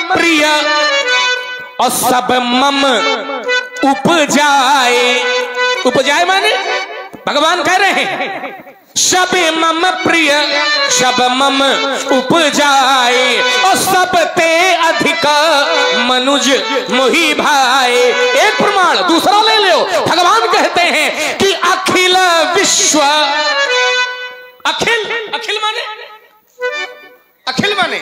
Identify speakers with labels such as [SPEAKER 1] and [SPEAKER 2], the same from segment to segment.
[SPEAKER 1] प्रिय और सब मम उपजाए। उपजाए माने भगवान कह रहे हैं सब मम प्रिय सब मम उपजाए और सब ते अधिक मनुज मोहि भाए। एक प्रमाण, दूसरा ले लो। भगवान कहते हैं कि अखिल विश्व, अखिल, अखिल माने, अखिल माने,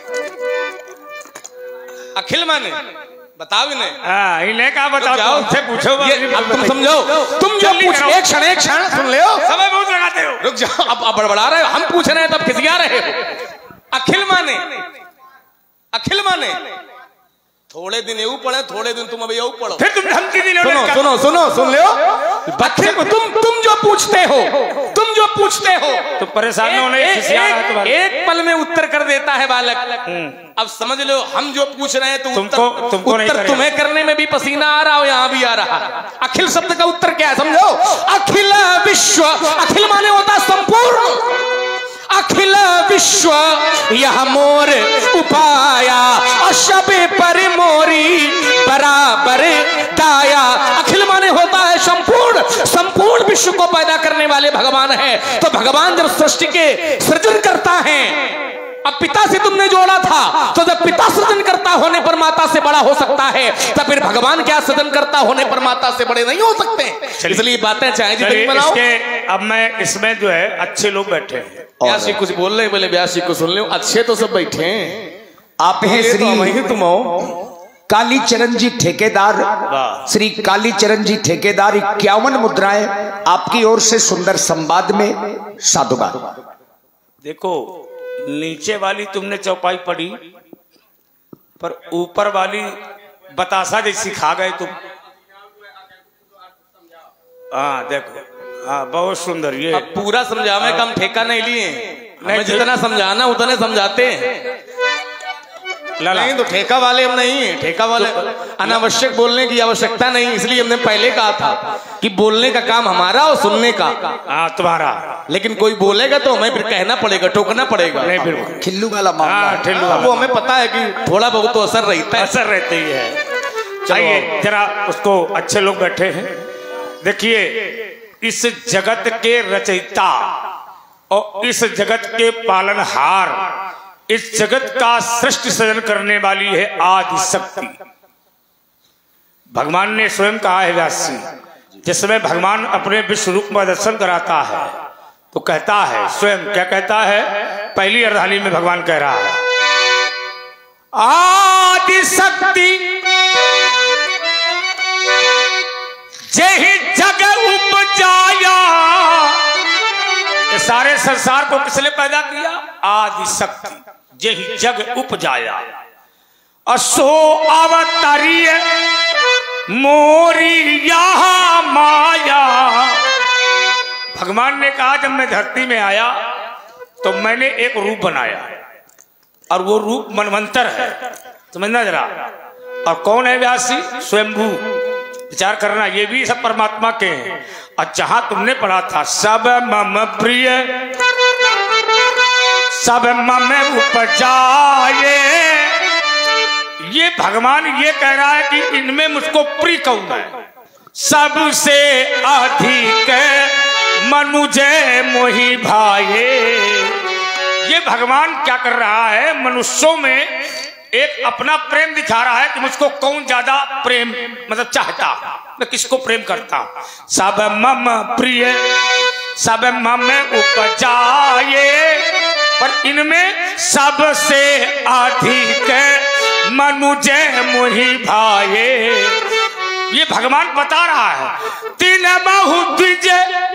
[SPEAKER 1] अखिल माने बताओ इन्हें।
[SPEAKER 2] इन्हें क्या बताओ, तुमसे पूछो।
[SPEAKER 1] अब तुम समझो, तुम जो पूछ, एक क्षण सुन ले,
[SPEAKER 2] समय बहुत लगाते हो।
[SPEAKER 1] रुक जाओ, अब बड़बड़ा रहे हो, हम पूछ रहे हैं तब खिसिया रहे हो। अखिल माने, अखिल माने थोड़े दिन यू पढ़े, थोड़े दिन तुम अभी यू पढ़ो,
[SPEAKER 2] फिर तुम धमकी दी।
[SPEAKER 1] सुनो ले बच्चे को, तुम जो पूछते हो, तुम जो पूछते हो
[SPEAKER 2] तो परेशान होने
[SPEAKER 1] एक पल में उत्तर कर देता है बालक। अब समझ लो, हम जो पूछ रहे हैं तो उत्तर तुम्हें करने में भी पसीना आ रहा हो, यहाँ भी आ रहा। अखिल शब्द का उत्तर क्या है समझो। अखिल विश्व, अखिल माने होता संपूर्ण। अखिल विश्व यह मोर उपाया अशबे पर मोरी बराबर दाया। अखिल माने होता है संपूर्ण, संपूर्ण विश्व को पैदा करने वाले भगवान है। तो भगवान जब सृष्टि के सृजन करता है, अब पिता से तुमने जोड़ा था, तो जब पिता सृजन करता होने पर माता से बड़ा हो सकता है, तब फिर भगवान क्या सृजन करता होने पर माता से बड़े नहीं हो सकते। इसलिए बातें चाहे जितनी बनाओ।
[SPEAKER 2] अब मैं इसमें जो है अच्छे लोग बैठे हैं,
[SPEAKER 1] ब्यासी कुछ बोल रहे, बोले ब्यासी को सुन लो। अच्छे तो सब बैठे हैं,
[SPEAKER 3] आप हैं श्री
[SPEAKER 1] तुम हो
[SPEAKER 3] कालीचरण जी ठेकेदार, श्री कालीचरण जी ठेकेदार 51 मुद्राएं आपकी ओर से सुंदर संवाद में साधुवाद।
[SPEAKER 2] देखो, नीचे वाली तुमने चौपाई पढ़ी, पर ऊपर वाली बतासा जैसी खा गए तुम। हाँ देखो, हाँ बहुत सुंदर। ये
[SPEAKER 1] अब पूरा समझावे का हम ठेका नहीं लिए, हमें जितना समझाना उतने समझाते हैं। नहीं तो ठेका वाले हम नहीं, ठेका वाले अनावश्यक बोलने की आवश्यकता नहीं। इसलिए हमने पहले कहा था कि बोलने का काम हमारा और सुनने का
[SPEAKER 2] तुम्हारा।
[SPEAKER 1] लेकिन कोई बोलेगा तो हमें फिर कहना पड़ेगा, टोकना पड़ेगा।
[SPEAKER 2] नहीं फिर
[SPEAKER 3] खिल्लू वाला मामला,
[SPEAKER 1] वो हमें पता है कि थोड़ा बहुत तो असर रहता है,
[SPEAKER 2] असर रहती है। चलिए जरा उसको, अच्छे लोग बैठे हैं। देखिए, इस जगत के रचयिता और इस जगत के पालनहार, इस जगत का सृष्टि सृजन करने वाली है आदि शक्ति। भगवान ने स्वयं कहा है व्यास जी, जिसमें भगवान अपने विश्व रूप में दर्शन कराता है तो कहता है, स्वयं क्या कहता है, पहली अर्धाली में भगवान कह रहा है आदि शक्ति जय जग उपजाया। सारे संसार को किसने पैदा किया? आदि शक्ति जय जग उपजाया। असो अवतरी मोरी यहाँ माया। भगवान ने कहा, जब मैं धरती में आया तो मैंने एक रूप बनाया और वो रूप मनवंतर है, समझना जरा। और कौन है व्यासी? स्वयंभू। विचार करना, ये भी सब परमात्मा के हैं। और जहां तुमने पढ़ा था सब मम प्रिय सब मम उपजाए, ये भगवान ये कह रहा है कि इनमें मुझको प्रिय कौन है? सबसे अधिक मनुजय मोहि भाए। ये भगवान क्या कर रहा है? मनुष्यों में एक अपना प्रेम दिखा रहा है कि मुझको कौन ज्यादा प्रेम मतलब चाहता, मैं किसको प्रेम करता हूं। सब मम प्रिय सब मम उपजाए, पर इनमें सबसे अधिक मनुजय मोहि भाए। ये भगवान बता रहा है। तीन बहु द्विज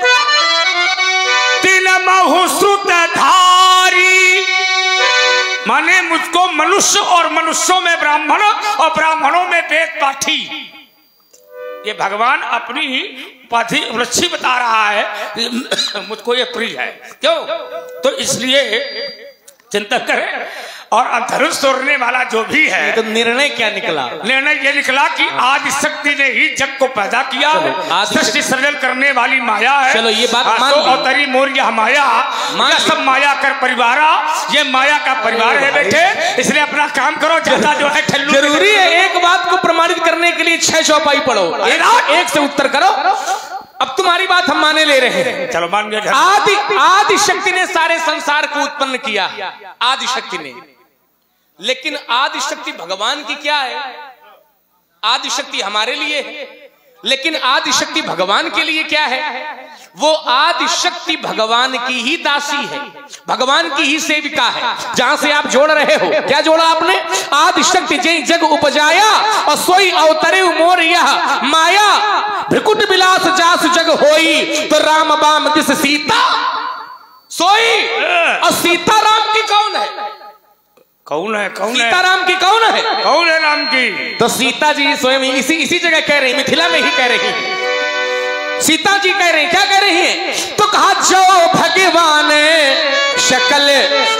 [SPEAKER 2] तीन बहु श्रुतधारी, माने मुझको मनुष्य और मनुष्यों में ब्राह्मण और ब्राह्मणों में वेद पाठी। ये भगवान अपनी पाठी वृक्षी बता रहा है मुझको ये प्रिय है। क्यों? तो इसलिए चिंतन करें। और धनुष तोड़ने वाला जो भी है,
[SPEAKER 1] तो निर्णय क्या निकला?
[SPEAKER 2] निर्णय ये निकला कि आदि शक्ति ने ही जग को पैदा किया, सृष्टि सृजन करने वाली माया है।
[SPEAKER 1] चलो ये बात मान
[SPEAKER 2] तो अवतरी मोरिया माया, सब माया कर परिवारा, ये माया का परिवार है बेटे, इसलिए अपना काम करो, ज्यादा जो है ठल्लू।
[SPEAKER 1] जरूरी है एक बात को प्रमाणित करने के लिए 6 चौपाई पढ़ो, एक से उत्तर करो। अब तुम्हारी बात हम माने ले रहे हैं।
[SPEAKER 2] चलो मान गए।
[SPEAKER 1] आदि शक्ति ने सारे संसार को उत्पन्न किया, आदि शक्ति ने। लेकिन आदि शक्ति भगवान की क्या है? आदि शक्ति हमारे लिए है, लेकिन आदि शक्ति भगवान के लिए क्या है? वो आदि शक्ति भगवान की ही दासी है, भगवान की ही सेविका है। जहां से आप जोड़ रहे हो, क्या जोड़ा आपने? आदि शक्ति जय जग उपजाया और सोई अवतरे मोर यह माया, भ्रिकुट विलास जास जग होई, तो राम बाम जिस सीता सोई। और सीता राम की कौन है?
[SPEAKER 2] कौन है?
[SPEAKER 1] सीताराम की कौन है?
[SPEAKER 2] कौन है राम की?
[SPEAKER 1] तो सीता जी स्वयं इसी जगह कह रही, मिथिला में ही कह रही हैं। सीता जी कह रही, क्या कह रही हैं? तो कहा जो भगवान शकल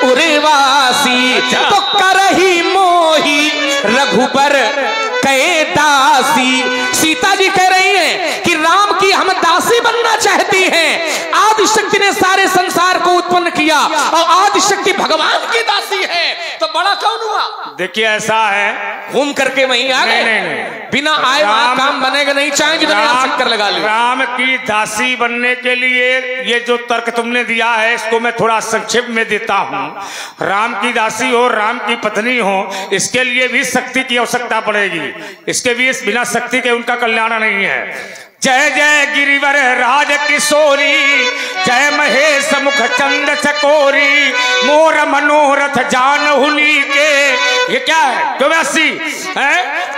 [SPEAKER 1] उर्वासी, तो करही मोही रघुबर कै दासी। सीता जी कह रही हैं कि राम की हम दासी बनना चाहती हैं। आदि शक्ति ने सारे संसार को उत्पन्न किया और आदि शक्ति भगवान की दासी है, तो बड़ा कौन हुआ? देखिए ऐसा है, घूम करके वहीं आ गए। बिना आए वहां काम बनेगा नहीं, चाहे जितना चक्कर लगा लो।
[SPEAKER 2] राम की दासी बनने के लिए ये जो तर्क तुमने दिया है, इसको मैं थोड़ा संक्षेप में देता हूँ। राम की दासी हो, राम की पत्नी हो, इसके लिए भी शक्ति की आवश्यकता पड़ेगी। इसके भी बिना शक्ति के उनका कल्याण नहीं है। जय जय गिरिवर राज किशोरी, जय महेश मुख चंद चकोरी, मोर मनोरथ जान हुनी के। ये क्या है? 84 है?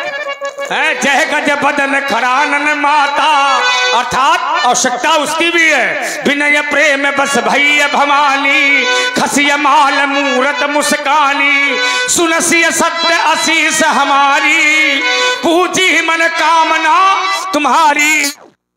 [SPEAKER 2] जय गज बदन खरानन माता, अर्थात आवश्यकता उसकी भी है। विनय प्रेम बस भैया भवानी, खसिय माल मूरत मुस्कानी, सुनसिय सत्य आशीष हमारी, पूजी मन कामना तुम्हारी।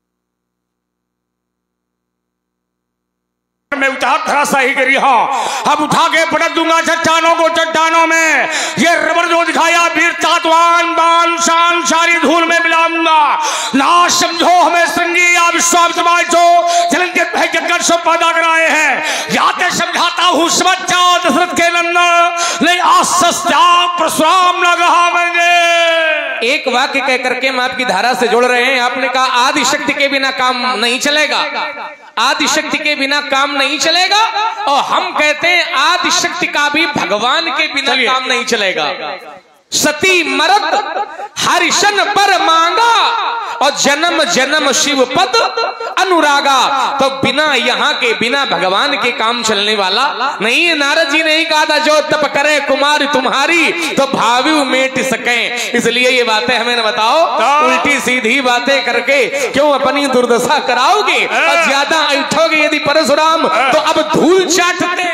[SPEAKER 2] मैं उतार खड़ा सही करी, हाँ अब उठा के पटक दूंगा चट्टानों को चट्टानों में। ये रबर जो दिखाया वीर तातवान बान शान सारी धूल में मिलाऊंगा। ना समझो हमें संगी या विश्वास जो जलन के जगत से पैदा कराए हैं। याते समझाता हूँ समझा दशरथ के नंदन, नहीं आसस्या परशुराम न कहावेंगे।
[SPEAKER 1] एक वाक्य कह करके हम आपकी धारा से जोड़ रहे हैं। आपने कहा आदि शक्ति के बिना काम नहीं चलेगा, आदि शक्ति के बिना काम नहीं चलेगा, और हम कहते हैं आदि शक्ति का भी भगवान के बिना काम नहीं चलेगा। सती मरत हरिशन पर मांगा, और जन्म जन्म शिव पद अनुरागा। तो बिना यहाँ के, बिना भगवान के काम चलने वाला नहीं। नारद जी ने ही कहा था, जो तप करे कुमार तुम्हारी, तो भावी मेट सके। इसलिए ये बातें हमें न बताओ, उल्टी सीधी बातें करके क्यों अपनी दुर्दशा कराओगे? और ज्यादा ऐठोगे यदि परशुराम, तो अब धूल चाटते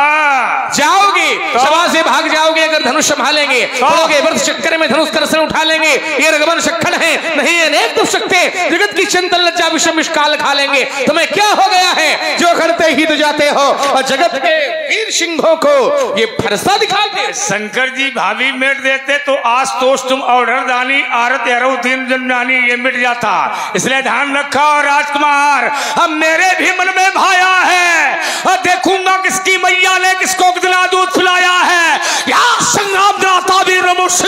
[SPEAKER 1] जाओगे, सभा से भाग जाओगे। अगर धनुष संभालेंगे, वर्ष चक्कर में धनुष करसन उठा लेंगे, ये रघुवन शक्खन है, नहीं अनेक दुख सकते, जगत की चंचल लज्जा विषम विषकाल खा लेंगे। तुम्हें क्या हो गया है जो करते ही तो जाते हो, और जगत के वीर सिंहों को ये फरसा दिखाते।
[SPEAKER 2] शंकर जी भाभी मिट देते तो आज तोष तुम ऑर्डर दानी आरत अरु दिन जन्नानी, ये मिट जाता। इसलिए ध्यान रखा राजकुमार, अब मेरे भी मन में भाया है, और देखूंगा किसकी मैया ने किसको कितना दूध पिलाया है। यार संग्राम दाता वीर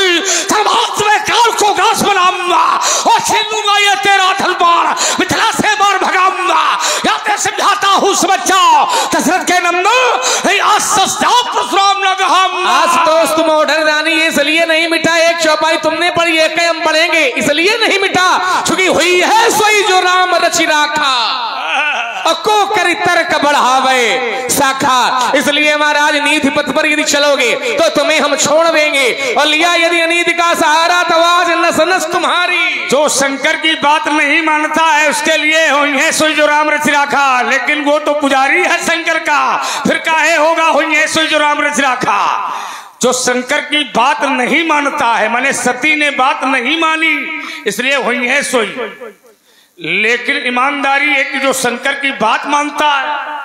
[SPEAKER 2] में काल को घास बनाऊंगा और छीनूंगा ये तेरा तलवार, मिथिला से मार भगाऊंगा। या मैं समझाता हूँ समझ जाओ दशरथ के नंदन, आज सस्ता परशुराम न कहाऊंगा।
[SPEAKER 1] आज तो तुम ऑर्डर दानी इसलिए नहीं मिटा, एक चौपाई तुमने पढ़ी, एक हम पढ़ेंगे, इसलिए नहीं मिटा क्योंकि हुई है सोई जो राम रचि राखा, को करी तर्क बढ़ावे शाखा। इसलिए महाराज नीति पथ पर यदि चलोगे तो तुम्हें हम छोड़ देंगे, और लिया यदि अनीति का सहारा तो आज नस नस तुम्हारी।
[SPEAKER 2] जो शंकर की बात नहीं मानता है उसके लिए हुई है सोई जो राम रचि राखा, लेकिन वो तो पुजारी है शंकर का, फिर काहे होगा हुई है सोई जो राम रचि राखा। जो शंकर की बात नहीं मानता है, माने सती ने बात नहीं मानी इसलिए हुई है सोई। लेकिन ईमानदारी है कि जो शंकर की बात मानता है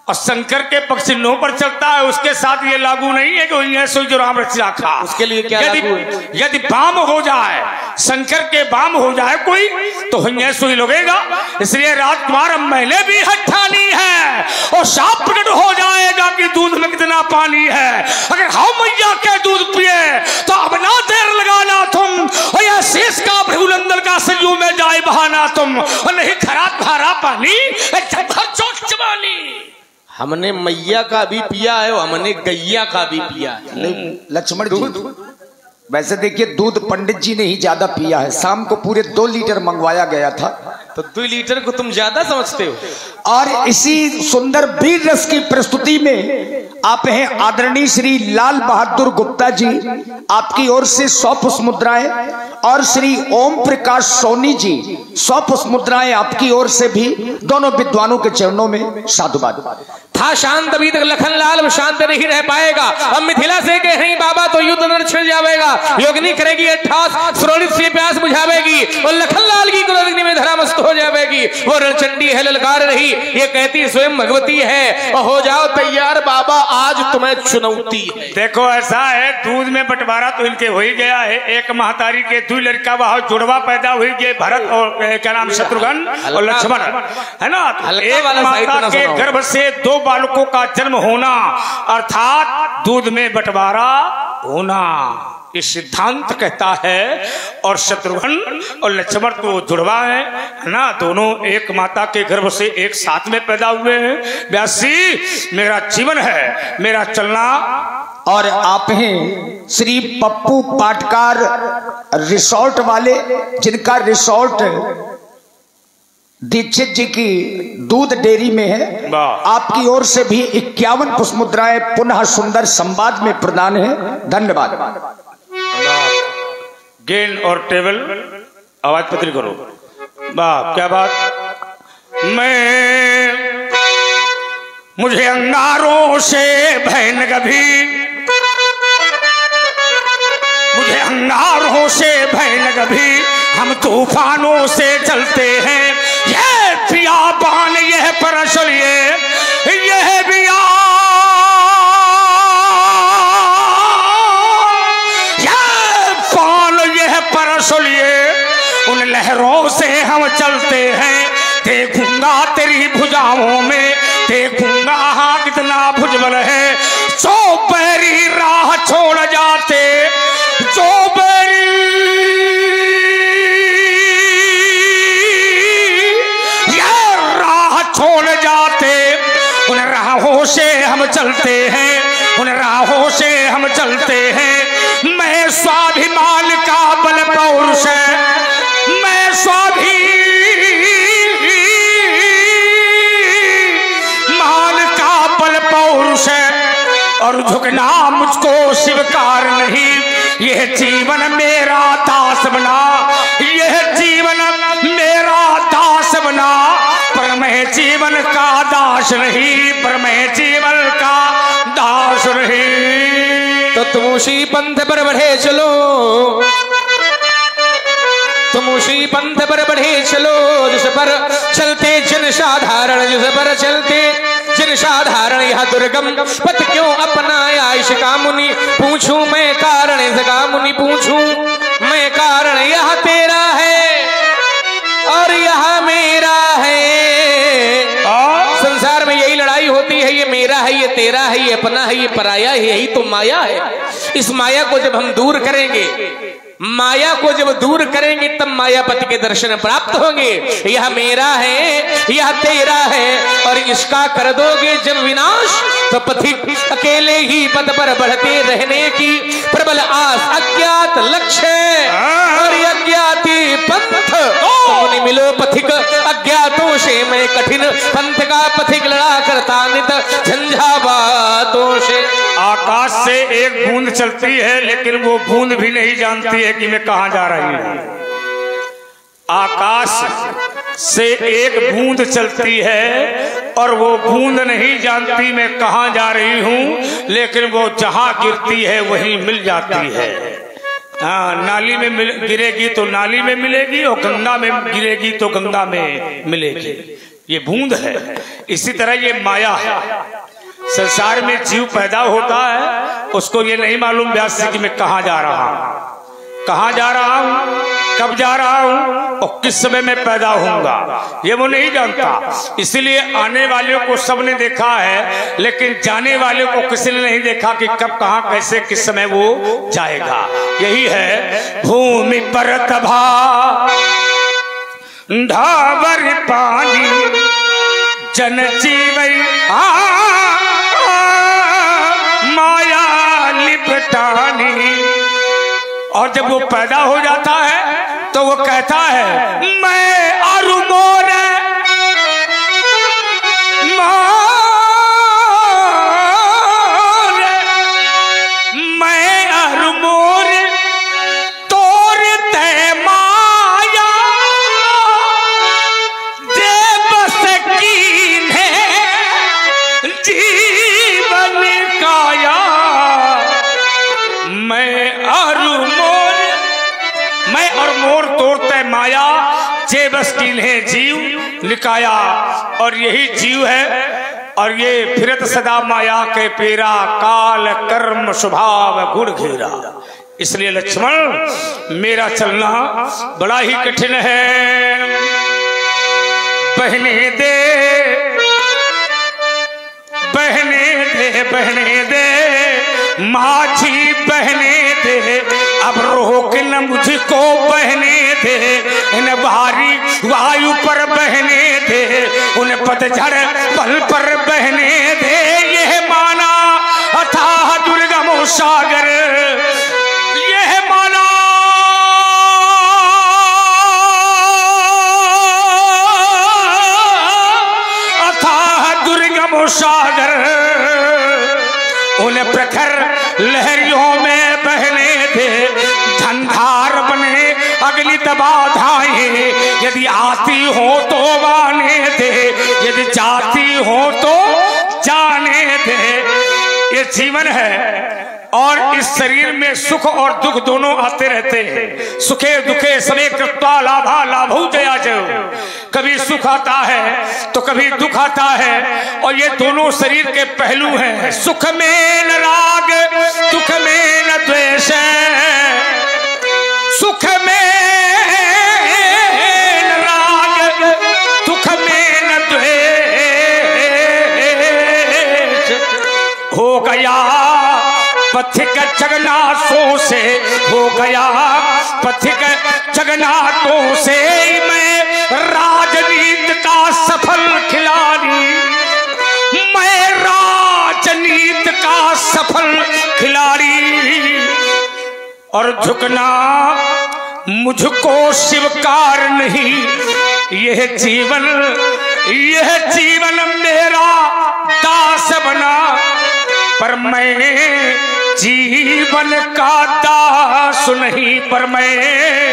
[SPEAKER 2] और शंकर के पक्ष नो पर चलता है, उसके साथ ये लागू नहीं है कि सोई जो राम रक्षा खा।
[SPEAKER 1] उसके लिए क्या लागू है?
[SPEAKER 2] यदि बाम हो जाए, शंकर के बाम हो जाए कोई, तो सोई लगेगा। इसलिए राजकुमार अब मैंने भी हठानी है और साफ प्रकट हो जाएगा कि दूध में कितना पानी है। अगर हम मैया के दूध पिए तो अब ना देर लगाना तुम, और यह शेष का भृगुनंदन का सजू में जाए बहाना तुम, और नहीं खरा खारा पानी चोट चबानी।
[SPEAKER 1] हमने मैया का भी पिया है और हमने गैया का भी पिया है।
[SPEAKER 3] लक्ष्मण जी, वैसे देखिए दूध पंडित जी ने ही ज्यादा पिया है। शाम को पूरे 2 लीटर मंगवाया गया था,
[SPEAKER 1] तो 2 लीटर को तुम ज्यादा समझते हो।
[SPEAKER 3] और इसी सुंदर वीर रस की प्रस्तुति में आप हैं आदरणीय श्री लाल बहादुर गुप्ता जी, आपकी ओर से 100 पुष्प मुद्राएं, और श्री ओम प्रकाश सोनी जी 100 पुष्प मुद्राएं आपकी ओर से भी, दोनों विद्वानों के चरणों में साधुवाद।
[SPEAKER 1] था शांत अभी तक लखनलाल शांत नहीं रह पाएगा। अब मिथिला से कह रही बाबा तो युद्ध नर छिड़ जाएगा। योगिनी करेगी 88 सुरोलित से प्यास बुझावेगी और लखनलाल की कुलअग्नि में धरामस्त हो जाएगी। वो रणचंडी है ललकार रही, ये कहती स्वयं भगवती है, और हो जाओ तैयार बाबा आज तुम्हें चुनौती है।
[SPEAKER 2] देखो ऐसा है, दूध में बंटवारा तो इनके हो ही गया है। एक महतारी के 2 लड़का वहां जुड़वा पैदा हुई गए, भरत और क्या नाम शत्रुघ्न और लक्ष्मण, है ना। एक माता के गर्भ से 2 बालकों का जन्म होना अर्थात दूध में बंटवारा होना, ये सिद्धांत कहता है। और शत्रुघ्न और लक्ष्मण तो जुड़वा है ना, दोनों एक माता के गर्भ से एक साथ में पैदा हुए हैं। व्यासी मेरा जीवन है, मेरा चलना।
[SPEAKER 3] और आप हैं श्री पप्पू पाटकार रिसोर्ट वाले, जिनका रिसोर्ट दीक्षित जी की दूध डेयरी में है। आपकी ओर से भी 51 पुष्प मुद्राएं पुनः सुंदर संवाद में प्रदान है। धन्यवाद।
[SPEAKER 2] गेन और टेबल आवाज पत्री करो। वाह क्या बात। मुझे अंगारों से भय न कभी, मुझे अंगारों से भय न कभी, हम तूफानों से चलते हैं। यह बियाबान यह परसल यह बिया, यह पान यह परसल उन लहरों से हम चलते हैं। देखूंगा तेरी भुजाओं में, देखूंगा हाँ कितना भुजबल है। जो बैरी राह छोड़ जाते, जो बैरी ये राह छोड़ जाते, उन राहों से हम चलते हैं, उन राहों से हम चलते हैं। मैं स्वाभिमान का बल पौरुष, मैं स्वाभिमान का बल पौरुष, और झुकना मुझको स्वीकार नहीं। यह जीवन मेरा दास बना, यह जीवन मेरा दास बना, पर मैं जीवन का दास नहीं, पर मैं जीवन का दास नहीं।
[SPEAKER 1] तो तुम उसी पंथ पर बढ़े चलो, तुम उसी पंथ पर बढ़े चलो जिस पर चलते जन साधारण, जिस पर चलते जन साधारण। यह दुर्गम पथ क्यों अपनाया इसका मुनि पूछूं मैं कारण, इसका मुनि पूछूं मैं कारण। यह तेरा है और यह मेरा है। संसार में यही लड़ाई होती है, ये मेरा है, ये तेरा है, ये अपना है, ये पराया है, यही तो माया है। इस माया को जब हम दूर करेंगे, माया को जब दूर करेंगे तब मायापति के दर्शन प्राप्त होंगे। यह मेरा है, यह तेरा है, और इसका कर दोगे जब विनाश तो पथिक अकेले ही पद पर बढ़ते रहने की प्रबल आस। अज्ञात लक्ष्य और अज्ञाती पंथ, मुनि मिलो पथिक अज्ञातों से, मैं कठिन पंथ का पथिक लड़ा करता नित झंझावातों से।
[SPEAKER 2] आकाश से एक बूंद चलती है, लेकिन वो बूंद भी नहीं जानती है कि मैं कहां जा रही हूं। आकाश से एक बूंद चलती है और वो बूंद नहीं जानती मैं कहां जा रही हूं, लेकिन वो जहां गिरती है वहीं मिल जाती है। हाँ, नाली में गिरेगी तो नाली में मिलेगी, और गंगा में गिरेगी तो गंगा में मिलेगी। ये बूंद है। इसी तरह ये माया है। संसार में जीव पैदा होता है, उसको ये नहीं मालूम व्यास जी कि मैं कहाँ जा रहा हूँ, कहाँ जा रहा हूँ, कब जा रहा हूँ और किस समय में पैदा होऊंगा, ये वो नहीं जानता। इसलिए आने वाले को सबने देखा है, लेकिन जाने वाले को किसी ने नहीं देखा कि कब, कहाँ, कैसे, किस समय वो जाएगा। यही है भूमि पर तभा ढाबर पानी जन जीवई माया लिपटानी। और जब वो पैदा हो जाता है तो वो कहता है मैं अरु मोर मैं अरु मोर तोर ते माया दे बस कीन है जीवन काया। मैं अरु मोर, मैं और मोर तोड़ते माया जे बस कीन्हे जीव निकाया। और यही जीव है और ये फिरत सदा माया के पेरा, काल कर्म स्वभाव गुण घेरा। इसलिए लक्ष्मण मेरा चलना बड़ा ही कठिन है। बहने दे बहने दे बहने दे माझी बहने दे, अब रोक न मुझको बहने दे। इन भारी वायु पर बहने दे, उन पतझड़ पल पर बहने दे। यह माना अथाह दुर्गम सागर, यह माना अथाह दुर्गम सागर। उन प्रखर लहरियों में बहने दे, धंधार बने अगली बाधाएं। यदि आती हो तो आने दे, यदि जाती हो तो जाने दे। ये जीवन है और इस शरीर में सुख और दुख दोनों आते रहते हैं। सुखे दुखे सवे कृत्वा लाभा लाभौ जया जय। कभी सुख आता है तो कभी दुख आता है, और ये दोनों शरीर के पहलू हैं। सुख में न राग, दुख में न द्वेष, सुख में न राग, दुख में न द्वेष। हो गया पथिक जगन्नाथों से, हो गया पथिक जगन्नाथों से। मैं राजनीति का सफल खिलाड़ी, मैं राजनीति का सफल खिलाड़ी। और झुकना मुझको स्वीकार नहीं। यह जीवन मेरा दास बना, पर मैं जीवन का दास नहीं। पर मैं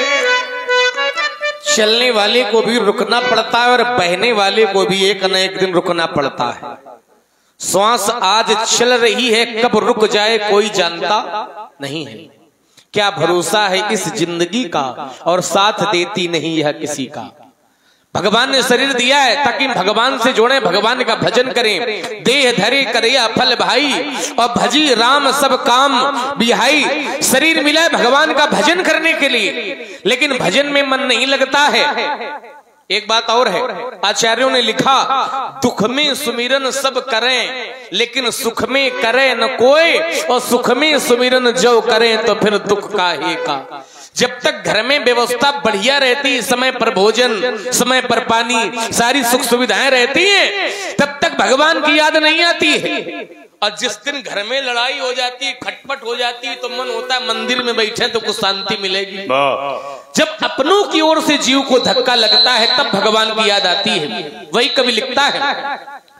[SPEAKER 1] चलने वाले को भी रुकना पड़ता है और बहने वाले को भी एक न एक दिन रुकना पड़ता है। श्वास आज चल रही है, कब रुक जाए कोई जानता नहीं है। क्या भरोसा है इस जिंदगी का, और साथ देती नहीं यह किसी का। भगवान ने शरीर दिया है ताकि भगवान से जोड़े, भगवान का भजन करें। देह धरे करे फल भाई, और भजी राम सब काम बिहाई। शरीर मिला है भगवान का भजन करने के लिए, लेकिन भजन में मन नहीं लगता है। एक बात और है, आचार्यों ने लिखा दुख में सुमिरन सब करें, लेकिन सुख में करे न कोई, और सुख में सुमिरन जो करें तो फिर दुख का ही का। जब तक घर में व्यवस्था बढ़िया रहती, समय पर भोजन, समय पर पानी, सारी सुख सुविधाएं रहती हैं, तब तक भगवान की याद नहीं आती है। और जिस दिन घर में लड़ाई हो जाती है, खटपट हो जाती है, तो मन होता है मंदिर में बैठे तो कुछ शांति मिलेगी। जब अपनों की ओर से जीव को धक्का लगता है तब भगवान की याद आती है। वही कवि लिखता है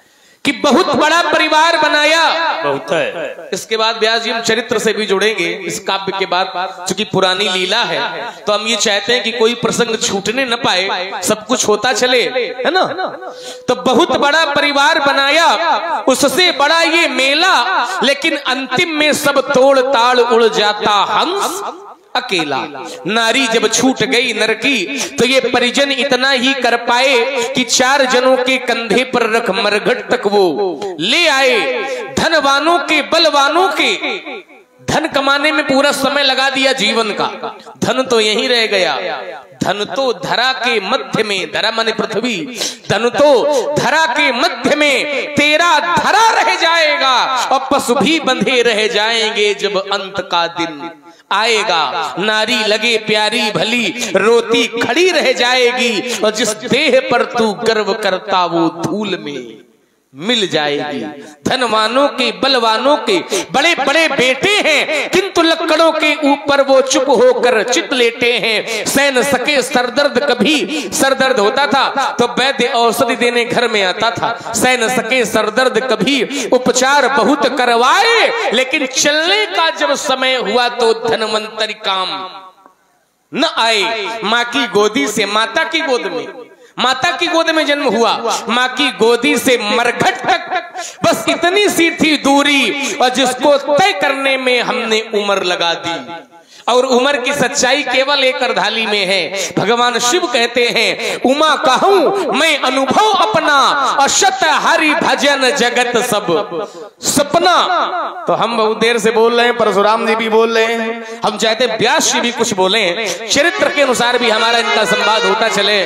[SPEAKER 1] कि बहुत बड़ा परिवार बनाया।
[SPEAKER 2] बहुत है।
[SPEAKER 1] इसके बाद व्यास जी हम चरित्र से भी जुड़ेंगे इस काव्य के बाद, चूंकि पुरानी लीला है तो हम ये चाहते हैं कि कोई प्रसंग छूटने न पाए, सब कुछ होता चले, है ना। तो बहुत बड़ा परिवार बनाया, उससे बड़ा ये मेला, लेकिन अंतिम में सब तोड़ ताड़ उड़ जाता हंस अकेला। नारी जब छूट गई नर की तो ये परिजन इतना ही कर पाए कि 4 जनों के कंधे पर रख मरघट तक वो ले आए। धनवानों के बलवानों के धन कमाने में पूरा समय लगा दिया जीवन का, धन तो यहीं रह गया। धन तो धरा के मध्य में, धरा माने पृथ्वी, धन तो धरा के मध्य में तेरा धरा रह जाएगा और पशु भी बंधे रह जाएंगे जब अंत का दिन आएगा। नारी लगे प्यारी भली रोती खड़ी रह जाएगी और जिस देह पर तू गर्व करता वो धूल में मिल जाएगी। धनवानों के बलवानों के बड़े बड़े बेटे हैं, किंतु लकड़ों के ऊपर वो चुप होकर चित लेटे हैं। सहन सके सरदर्द, कभी सरदर्द होता था तो वैद्य औषधि देने घर में आता था। सहन सके सरदर्द, कभी उपचार बहुत करवाए, लेकिन चलने का जब समय हुआ तो धनवंतरी काम न आए। माँ की गोदी से, माता की गोद में, माता की गोद में जन्म हुआ, माँ की गोदी से मरघट तक बस इतनी सी थी दूरी, और जिसको तय करने में हमने उम्र लगा दी। और उम्र की सच्चाई केवल एक अर्धाली में है। भगवान शिव कहते हैं, उमा कहूं मैं अनुभव अपना, अशत हरि भजन जगत सब सपना। तो हम बहुत देर से बोल रहे हैं, परशुराम जी भी बोल रहे हैं, हम चाहते हैं व्यास जी भी कुछ बोले, चरित्र के अनुसार भी हमारा इनका संवाद होता चले।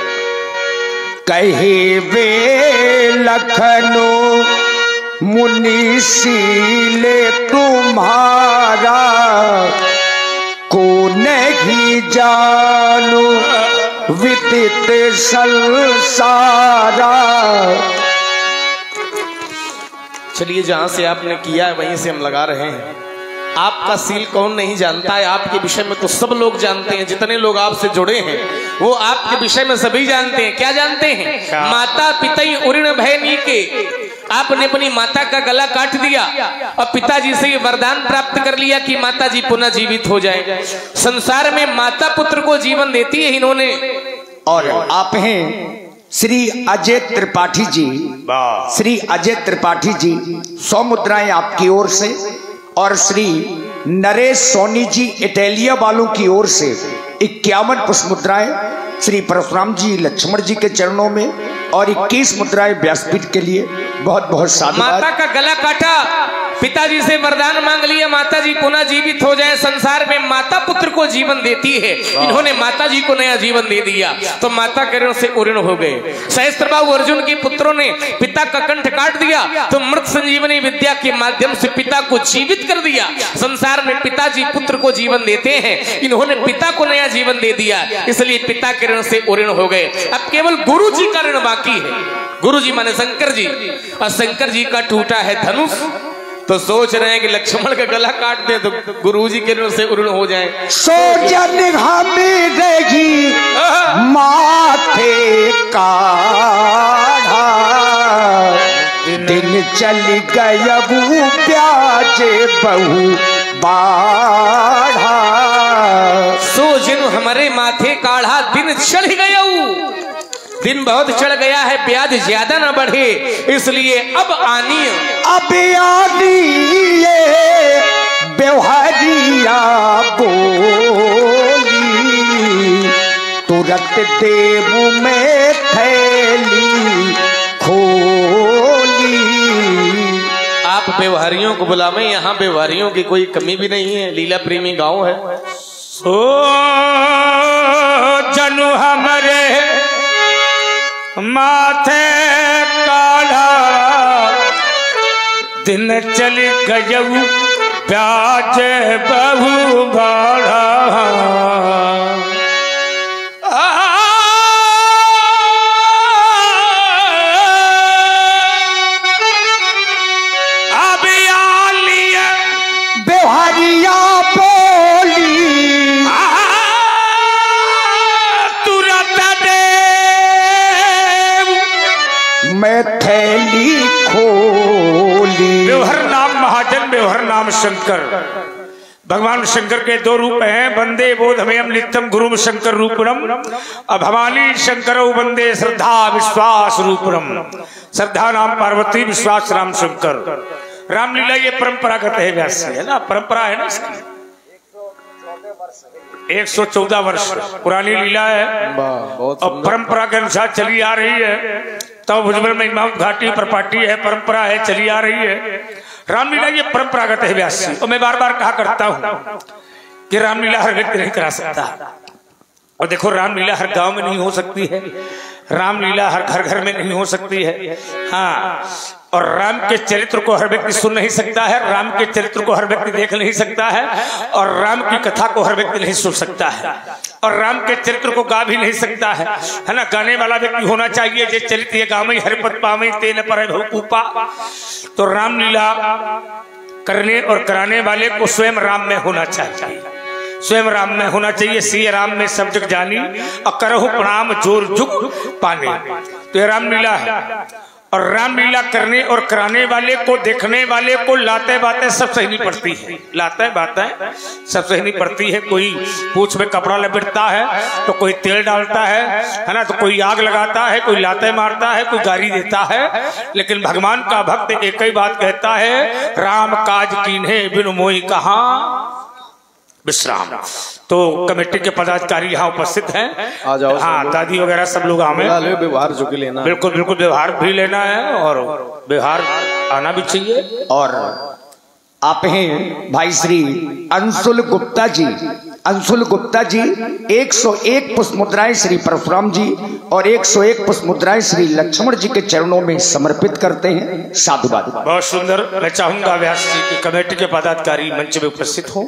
[SPEAKER 3] कहे वे लखनऊ मुनि शीले तुम्हारा, को नहीं जानू विदित संसारा।
[SPEAKER 1] चलिए, जहां से आपने किया है वहीं से हम लगा रहे हैं। आपका सील कौन नहीं जानता है, आपके विषय में तो सब लोग जानते हैं। जितने लोग आपसे जुड़े हैं वो आपके विषय में सभी जानते हैं। क्या जानते हैं? माता पितई उऋण भयनी के, आपने अपनी माता का गला काट दिया और पिताजी से ये वरदान प्राप्त कर लिया कि माताजी पुनः जीवित हो जाए। संसार में माता पुत्र को जीवन देती है इन्होंने।
[SPEAKER 3] और आप हैं श्री अजय त्रिपाठी जी, श्री अजय त्रिपाठी जी, 100 मुद्राएं आपकी ओर से, और श्री नरेश सोनी जी इटालिया वालों की ओर से 51 पुष्प मुद्राएं श्री परशुराम जी लक्ष्मण जी के चरणों में, और 21 मुद्राएं व्यासपीठ के लिए। बहुत बहुत साधुवाद।
[SPEAKER 1] माता का गला काटा, पिताजी से वरदान मांग लिया, माताजी पुनः जीवित हो जाए। संसार में माता पुत्र को जीवन देती है, इन्होंने माताजी को नया जीवन दे दिया तो माता के ऋण से उऋण हो गए। सहस्त्रबाहु अर्जुन के पुत्रों ने पिता का कंठ काट दिया तो मृत संजीवनी विद्या के माध्यम से पिता को जीवित कर दिया। संसार में पिताजी पुत्र को जीवन देते हैं, इन्होंने पिता को नया जीवन दे दिया, इसलिए पिता के ऋण से उऋण हो गए। अब केवल गुरु जी का ऋण बाकी है। गुरु जी माने शंकर जी, और शंकर जी का टूटा है धनुष, तो सोच रहे हैं कि लक्ष्मण का गला काट दे तो गुरुजी के ऋण से उऋण हो जाए।
[SPEAKER 3] सो जन हमें माथे काढ़ा, दिन चल गया वो प्याजे बहु बाढ़ा।
[SPEAKER 1] सो जिन हमारे माथे काढ़ा, दिन चढ़ गया, दिन बहुत चढ़ गया है, ब्याज ज्यादा न बढ़े, इसलिए अब आनी
[SPEAKER 3] व्यवहारिया बोली, तुरंत देव में थैली खोली।
[SPEAKER 1] आप व्यवहारियों को बुलावे, यहाँ व्यवहारियों की कोई कमी भी नहीं है, लीला प्रेमी गांव है।
[SPEAKER 2] ओ जनु हमारे माथे काढ़ा, दिन चल गयऊ प्याज बहु भाड़ा। अब आलिया
[SPEAKER 3] बेवहारिया बोली,
[SPEAKER 2] तुरंत दे
[SPEAKER 3] मैं थैली खो
[SPEAKER 2] शंकर। भगवान शंकर के दो रूप हैं, वंदे बोधमयम नित्यम गुरुम शंकर रूपम। अब भवानी शंकर वंदे श्रद्धा विश्वास रूपम। श्रद्धा नाम पार्वती, विश्वास राम शंकर। रामलीला ये परंपरागत है, व्यास है ना, परंपरा है ना इसकी। 114 वर्ष पुरानी लीला है और परंपरा के अनुसार चली आ रही है। तो भुजबल में इमाम घाटी प्रपाटी है, परंपरा है, चली आ रही है। रामलीला ये परंपरागत है व्यास जी। और मैं बार बार कहा करता हूं कि रामलीला हर व्यक्ति नहीं करा सकता। और देखो रामलीला हर गांव में नहीं हो सकती है, रामलीला हर घर घर में नहीं हो सकती है। हाँ, और राम के चरित्र को हर व्यक्ति सुन नहीं सकता है, राम के चरित्र को हर व्यक्ति देख नहीं सकता है, और राम की कथा को हर व्यक्ति नहीं सुन सकता है, और राम के चरित्र को गा भी नहीं सकता है ना। गाने वाला व्यक्ति होना चाहिए, जे चरित्र ये गावई हरिपद पावई तेन पर भूपा। तो रामलीला करने और कराने वाले को स्वयं राम में होना चाहिए, स्वयं राम में होना चाहिए। सिय राम में सब जग जानी और करहु प्रणाम जोर जुग पानी। तो ये रामलीला है। और रामलीला करने और कराने वाले को, देखने वाले को लाते बातें सब सहनी पड़ती है, लाते बातें सब सहनी पड़ती है। कोई पूंछ में कपड़ा लपेटता है, तो कोई तेल डालता है ना, तो कोई आग लगाता है, कोई लाते मारता है, कोई गारी देता है। लेकिन भगवान का भक्त एक ही बात कहता है, राम काज कीन्हे बिनु मोहि कहाँ विश्राम। तो कमेटी के पदाधिकारी यहाँ उपस्थित हैं, आ जाओ। हाँ, दादी वगैरह सब लोग हमें
[SPEAKER 3] व्यवहार जो कि लेना,
[SPEAKER 2] बिल्कुल बिल्कुल व्यवहार भी लेना है और व्यवहार आना भी चाहिए।
[SPEAKER 3] और आप हैं भाई श्री अंशुल गुप्ता जी। अंशुल गुप्ता जी 101 पुष्प मुद्राएं श्री परशुराम जी और 101 पुष्प मुद्राएं श्री लक्ष्मण जी के चरणों में समर्पित करते हैं। साधुवाद।
[SPEAKER 2] बहुत सुंदर। मैं चाहूंगा व्यास जी की कमेटी के पदाधिकारी मंच में उपस्थित हो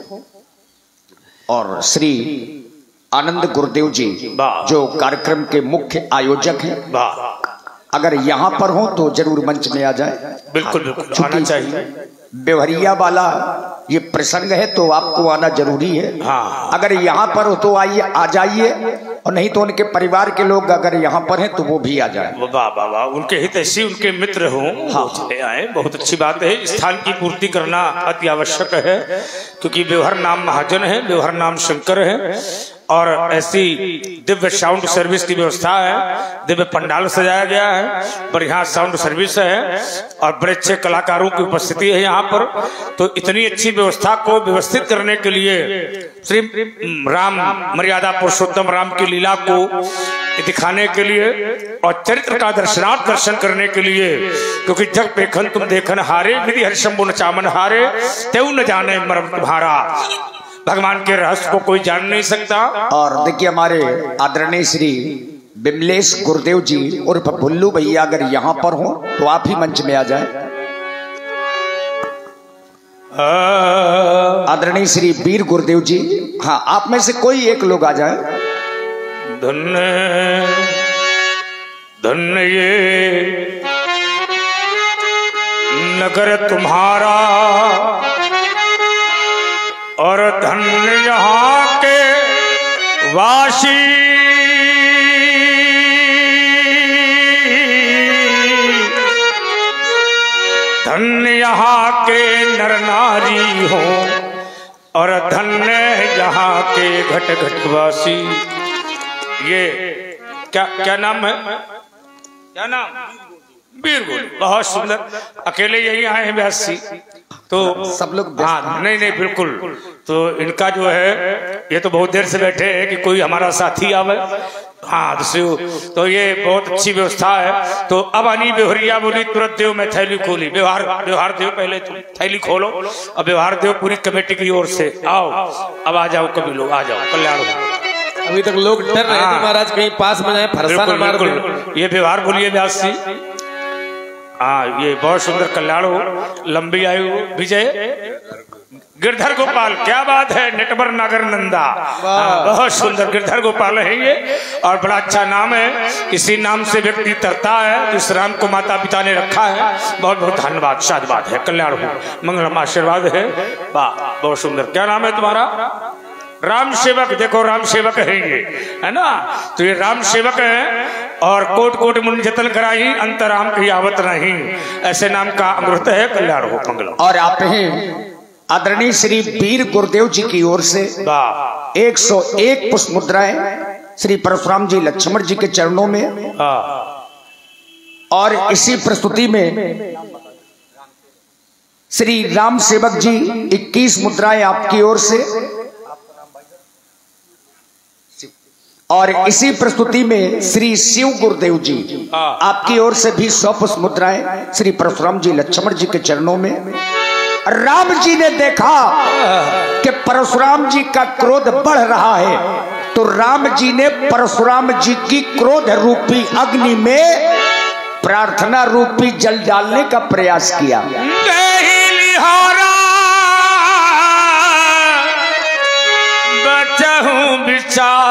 [SPEAKER 3] और श्री आनंद गुरुदेव जी जो कार्यक्रम के मुख्य आयोजक हैं, अगर यहाँ पर हो तो जरूर मंच में आ जाए।
[SPEAKER 2] बिल्कुल बिल्कुल आना चाहिए।
[SPEAKER 3] बेवहरिया वाला ये प्रसंग है तो आपको आना जरूरी है।
[SPEAKER 2] हाँ।
[SPEAKER 3] अगर यहाँ पर हो तो आइए, आ जाइए, और नहीं तो उनके परिवार के लोग अगर यहाँ पर हैं तो वो भी आ जाए।
[SPEAKER 2] वाह वाह वाह, उनके हितैषी उनके मित्र हों, हाँ, चले आए, बहुत अच्छी बात है। स्थान की पूर्ति करना अति आवश्यक है, क्योंकि व्यवहार नाम महाजन है, व्यवहार नाम शंकर है। और ऐसी दिव्य साउंड सर्विस की व्यवस्था है, दिव्य पंडाल सजाया गया है, बढ़िया साउंड सर्विस है और बड़े अच्छे कलाकारों की उपस्थिति है यहाँ पर। तो इतनी अच्छी व्यवस्था को व्यवस्थित करने के लिए श्री राम मर्यादा पुरुषोत्तम राम की लीला को दिखाने के लिए और चरित्र का दर्शनार्थ दर्शन करने के लिए, क्योंकि जग पेखन तुम देखन हारे, विधि हरिशंभु न चामन हारे, तेऊ न जाने मर्म तुम्हारा। भगवान के रहस्य को कोई जान नहीं सकता।
[SPEAKER 3] और देखिए हमारे आदरणीय श्री बिमलेश गुरुदेव जी उर्फ भुल्लू भैया अगर यहाँ पर हो तो आप ही मंच में आ जाए। आदरणीय श्री वीर गुरुदेव जी, हाँ, आप में से कोई एक लोग आ जाए।
[SPEAKER 2] धन्य धन्य ये नगर तुम्हारा और धन्य यहाँ के वासी, धन्य यहाँ के नर नारी हो और धन्य यहाँ के घट घटवासी। ये क्या नाम है, क्या नाम? वीर गुरु। बहुत सुंदर। अकेले यही आए हैं व्यास जी, तो
[SPEAKER 3] सब लोग,
[SPEAKER 2] हाँ, नहीं बिल्कुल। तो इनका जो है, ये तो बहुत देर से बैठे हैं कि कोई हमारा साथी आवे। हाँ, तो ये बहुत अच्छी व्यवस्था है। तो अब आनी बेहरिया बोली, तुरंत देव मैं थैली खोली। व्यवहार देव पहले तुम थैली खोलो और व्यवहार देव पूरी कमेटी की ओर से आओ। अब आ जाओ, कभी लोग आ जाओ, कल्याण हो।
[SPEAKER 1] अभी तक लोग डर रहे थे महाराज कहीं पास में जाए, फरसा न मार दे।
[SPEAKER 2] ये व्यवहार बोलिए व्यास जी। हाँ, ये बहुत सुंदर, कल्याण हो, लंबी आयु, विजय। गिरधर गोपाल, क्या बात है, नेटवर नागर नंदा। बहुत सुंदर गिरधर गोपाल है ये, और बड़ा अच्छा नाम है। इसी नाम से व्यक्ति तरता है, इस राम को माता पिता ने रखा है। बहुत बहुत धन्यवाद, साधुवाद है, कल्याण हो, मंगलम आशीर्वाद है। वाह, बहुत सुंदर। क्या नाम है तुम्हारा? राम सेवक। देखो राम सेवक है ये, है ना। तो ये राम सेवक है और कोट कोट मुनि जतन कराई, अंतराम की आवत नहीं, ऐसे नाम का अमृत है, कल्याण हो, मंगलम।
[SPEAKER 3] और आप हैं आदरणीय श्री वीर गुरुदेव जी की ओर से 101 पुष्प मुद्राएं श्री परशुराम जी लक्ष्मण जी के चरणों में। और इसी प्रस्तुति में श्री राम सेवक जी 21 मुद्राएं आपकी ओर से। और इसी प्रस्तुति में श्री शिव गुरुदेव जी आपकी ओर से भी 100 पुष्प मुद्राएं श्री परशुराम जी लक्ष्मण जी के चरणों में। राम जी ने देखा कि परशुराम जी का क्रोध बढ़ रहा है, तो राम जी ने परशुराम जी की क्रोध रूपी अग्नि में प्रार्थना रूपी जल डालने का प्रयास किया। बचहूं विचार